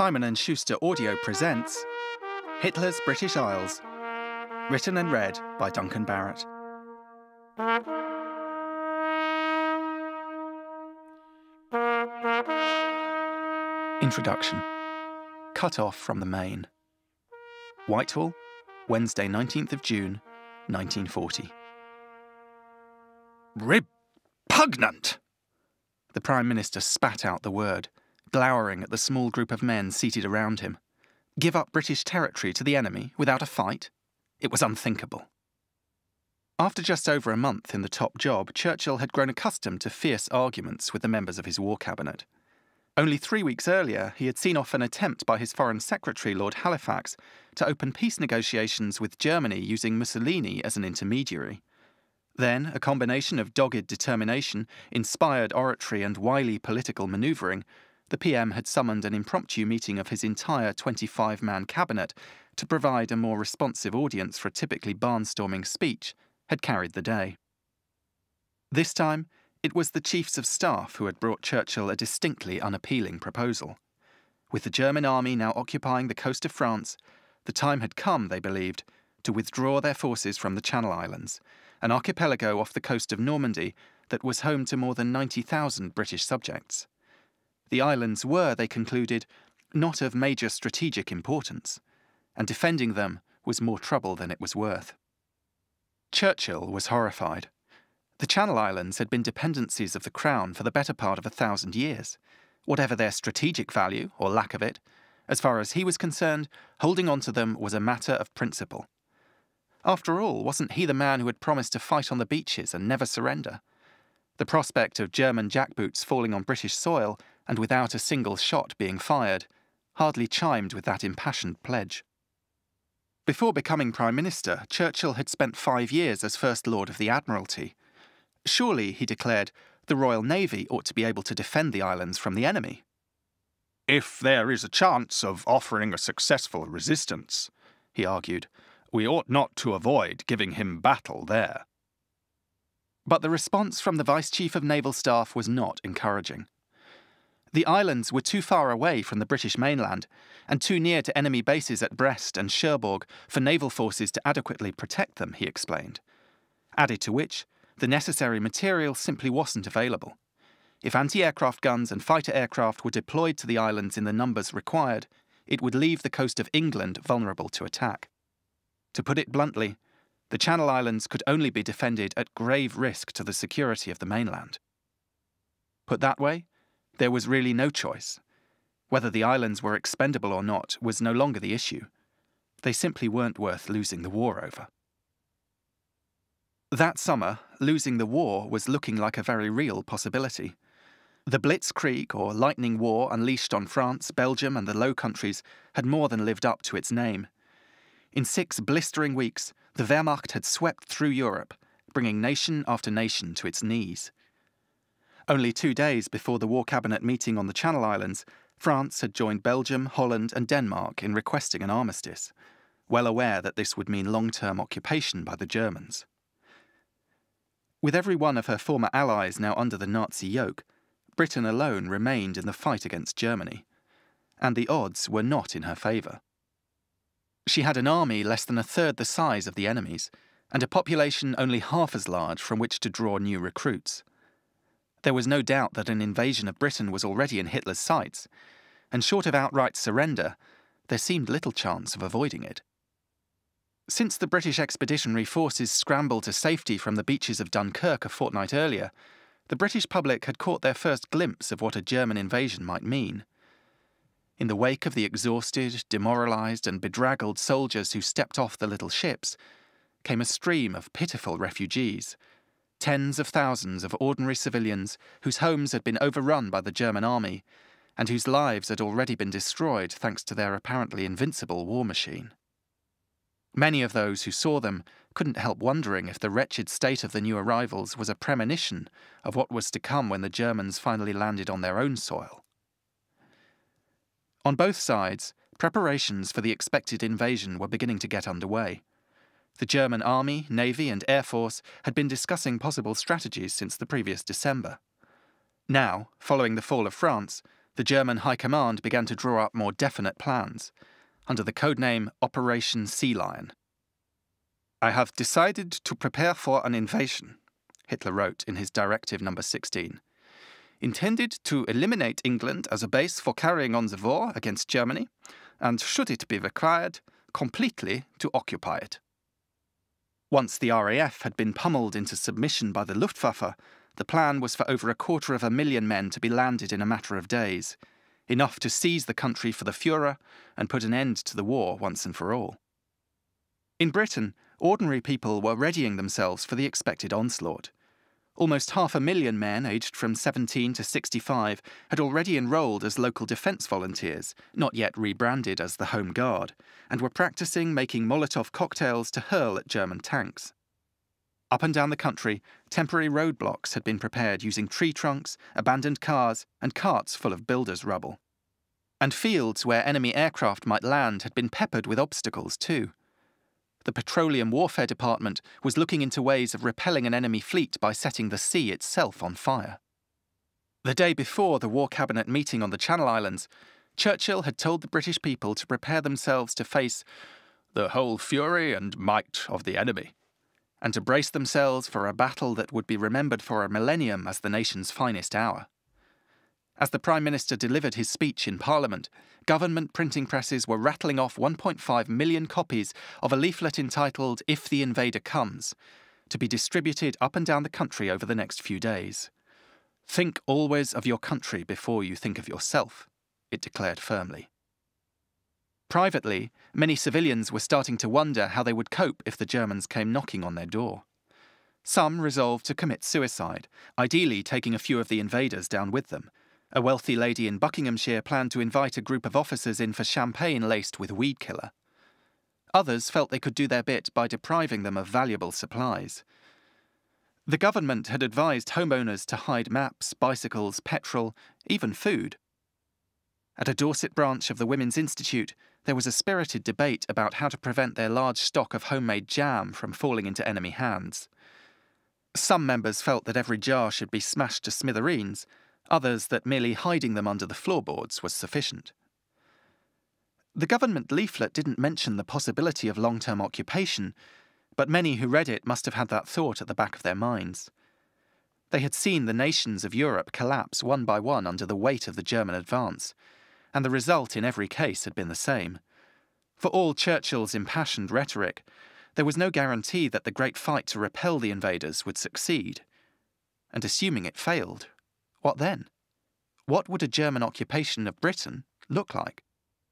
Simon & Schuster Audio presents Hitler's British Isles, written and read by Duncan Barrett. Introduction. Cut off from the main. Whitehall, Wednesday 19th of June, 1940. Repugnant! The Prime Minister spat out the word, glowering at the small group of men seated around him. Give up British territory to the enemy without a fight? It was unthinkable. After just over a month in the top job, Churchill had grown accustomed to fierce arguments with the members of his war cabinet. Only 3 weeks earlier, he had seen off an attempt by his Foreign Secretary, Lord Halifax, to open peace negotiations with Germany using Mussolini as an intermediary. Then, a combination of dogged determination, inspired oratory and wily political manoeuvring, the PM had summoned an impromptu meeting of his entire 25-man cabinet to provide a more responsive audience for a typically barnstorming speech, had carried the day. This time, it was the chiefs of staff who had brought Churchill a distinctly unappealing proposal. With the German army now occupying the coast of France, the time had come, they believed, to withdraw their forces from the Channel Islands, an archipelago off the coast of Normandy that was home to more than 90,000 British subjects. The islands were, they concluded, not of major strategic importance, and defending them was more trouble than it was worth. Churchill was horrified. The Channel Islands had been dependencies of the Crown for the better part of 1,000 years. Whatever their strategic value, or lack of it, as far as he was concerned, holding on to them was a matter of principle. After all, wasn't he the man who had promised to fight on the beaches and never surrender? The prospect of German jackboots falling on British soil and without a single shot being fired hardly chimed with that impassioned pledge. Before becoming Prime Minister, Churchill had spent 5 years as First Lord of the Admiralty. Surely, he declared, the Royal Navy ought to be able to defend the islands from the enemy. "If there is a chance of offering a successful resistance," he argued, "we ought not to avoid giving him battle there." But the response from the Vice Chief of Naval Staff was not encouraging. The islands were too far away from the British mainland and too near to enemy bases at Brest and Cherbourg for naval forces to adequately protect them, he explained. Added to which, the necessary material simply wasn't available. If anti-aircraft guns and fighter aircraft were deployed to the islands in the numbers required, it would leave the coast of England vulnerable to attack. To put it bluntly, the Channel Islands could only be defended at grave risk to the security of the mainland. Put that way, there was really no choice. Whether the islands were expendable or not was no longer the issue. They simply weren't worth losing the war over. That summer, losing the war was looking like a very real possibility. The Blitzkrieg, or lightning war unleashed on France, Belgium and the Low Countries, had more than lived up to its name. In 6 blistering weeks, the Wehrmacht had swept through Europe, bringing nation after nation to its knees. Only 2 days before the War Cabinet meeting on the Channel Islands, France had joined Belgium, Holland and Denmark in requesting an armistice, well aware that this would mean long-term occupation by the Germans. With every one of her former allies now under the Nazi yoke, Britain alone remained in the fight against Germany, and the odds were not in her favour. She had an army less than a third the size of the enemy's, and a population only half as large from which to draw new recruits. There was no doubt that an invasion of Britain was already in Hitler's sights, and short of outright surrender, there seemed little chance of avoiding it. Since the British expeditionary forces scrambled to safety from the beaches of Dunkirk a fortnight earlier, the British public had caught their first glimpse of what a German invasion might mean. In the wake of the exhausted, demoralised and bedraggled soldiers who stepped off the little ships, came a stream of pitiful refugees, tens of thousands of ordinary civilians whose homes had been overrun by the German army, and whose lives had already been destroyed thanks to their apparently invincible war machine. Many of those who saw them couldn't help wondering if the wretched state of the new arrivals was a premonition of what was to come when the Germans finally landed on their own soil. On both sides, preparations for the expected invasion were beginning to get underway. The German army, navy and air force had been discussing possible strategies since the previous December. Now, following the fall of France, the the German High Command began to draw up more definite plans, under the codename Operation Sea Lion. "I have decided to prepare for an invasion," Hitler wrote in his Directive No. 16, "intended to eliminate England as a base for carrying on the war against Germany, and, should it be required, completely to occupy it." Once the RAF had been pummeled into submission by the Luftwaffe, the plan was for over 250,000 men to be landed in a matter of days, enough to seize the country for the Führer and put an end to the war once and for all. In Britain, ordinary people were readying themselves for the expected onslaught. Almost 500,000 men aged from 17 to 65 had already enrolled as local defence volunteers, not yet rebranded as the Home Guard, and were practising making Molotov cocktails to hurl at German tanks. Up and down the country, temporary roadblocks had been prepared using tree trunks, abandoned cars, and carts full of builders' rubble. And fields where enemy aircraft might land had been peppered with obstacles too. The Petroleum Warfare Department was looking into ways of repelling an enemy fleet by setting the sea itself on fire. The day before the War Cabinet meeting on the Channel Islands, Churchill had told the British people to prepare themselves to face the whole fury and might of the enemy, and to brace themselves for a battle that would be remembered for a millennium as the nation's finest hour. As the Prime Minister delivered his speech in Parliament, government printing presses were rattling off 1.5 million copies of a leaflet entitled "If the Invader Comes," to be distributed up and down the country over the next few days. "Think always of your country before you think of yourself," it declared firmly. Privately, many civilians were starting to wonder how they would cope if the Germans came knocking on their door. Some resolved to commit suicide, ideally taking a few of the invaders down with them. A wealthy lady in Buckinghamshire planned to invite a group of officers in for champagne laced with weed killer. Others felt they could do their bit by depriving them of valuable supplies. The government had advised homeowners to hide maps, bicycles, petrol, even food. At a Dorset branch of the Women's Institute, there was a spirited debate about how to prevent their large stock of homemade jam from falling into enemy hands. Some members felt that every jar should be smashed to smithereens, others that merely hiding them under the floorboards was sufficient. The government leaflet didn't mention the possibility of long-term occupation, but many who read it must have had that thought at the back of their minds. They had seen the nations of Europe collapse one by one under the weight of the German advance, and the result in every case had been the same. For all Churchill's impassioned rhetoric, there was no guarantee that the great fight to repel the invaders would succeed. And assuming it failed, what then? What would a German occupation of Britain look like?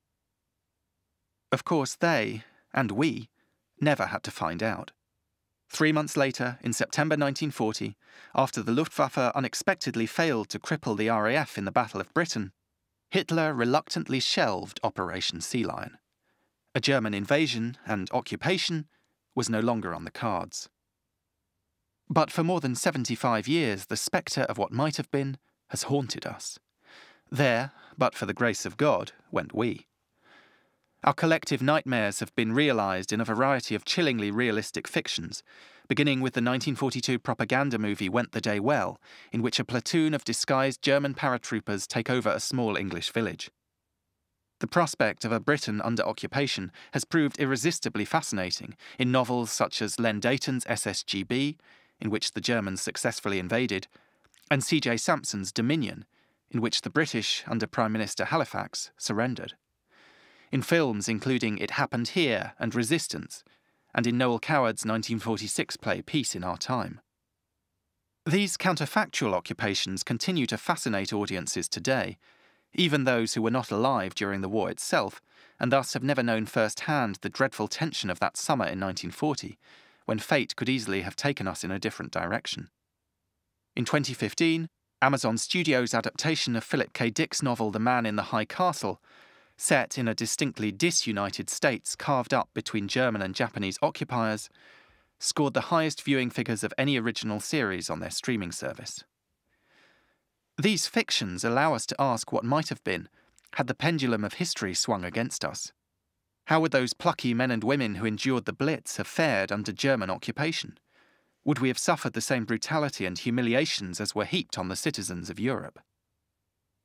Of course, they, and we, never had to find out. 3 months later, in September 1940, after the Luftwaffe unexpectedly failed to cripple the RAF in the Battle of Britain, Hitler reluctantly shelved Operation Sea Lion. A German invasion and occupation was no longer on the cards. But for more than 75 years, the spectre of what might have been has haunted us. There, but for the grace of God, went we. Our collective nightmares have been realised in a variety of chillingly realistic fictions, beginning with the 1942 propaganda movie Went the Day Well, in which a platoon of disguised German paratroopers take over a small English village. The prospect of a Britain under occupation has proved irresistibly fascinating in novels such as Len Deighton's SSGB, in which the Germans successfully invaded, and C.J. Sampson's Dominion, in which the British, under Prime Minister Halifax, surrendered. In films including It Happened Here and Resistance, and in Noel Coward's 1946 play Peace in Our Time. These counterfactual occupations continue to fascinate audiences today, even those who were not alive during the war itself, and thus have never known firsthand the dreadful tension of that summer in 1940, when fate could easily have taken us in a different direction. In 2015, Amazon Studios' adaptation of Philip K. Dick's novel The Man in the High Castle, set in a distinctly disunited states carved up between German and Japanese occupiers, scored the highest viewing figures of any original series on their streaming service. These fictions allow us to ask what might have been had the pendulum of history swung against us. How would those plucky men and women who endured the Blitz have fared under German occupation? Would we have suffered the same brutality and humiliations as were heaped on the citizens of Europe?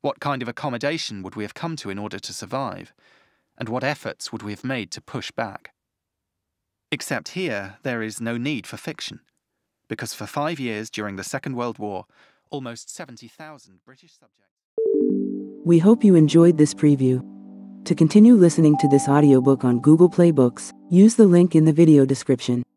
What kind of accommodation would we have come to in order to survive? And what efforts would we have made to push back? Except here, there is no need for fiction, because for 5 years during the Second World War, almost 70,000 British subjects... We hope you enjoyed this preview. To continue listening to this audiobook on Google Play Books, use the link in the video description.